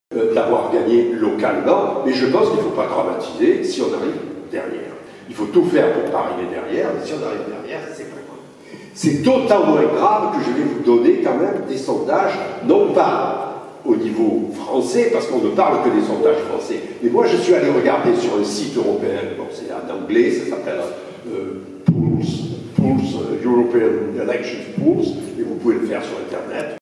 d'avoir gagné localement, mais je pense qu'il ne faut pas dramatiser si on arrive derrière. Il faut tout faire pour ne pas arriver derrière, mais si on arrive derrière, c'est pas grave. C'est d'autant moins grave que je vais vous donner quand même des sondages, non pas au niveau français, parce qu'on ne parle que des sondages français, mais moi je suis allé regarder sur un site européen, bon c'est en anglais, ça s'appelle Pulse, European Elections Pulse, et vous pouvez le faire sur Internet.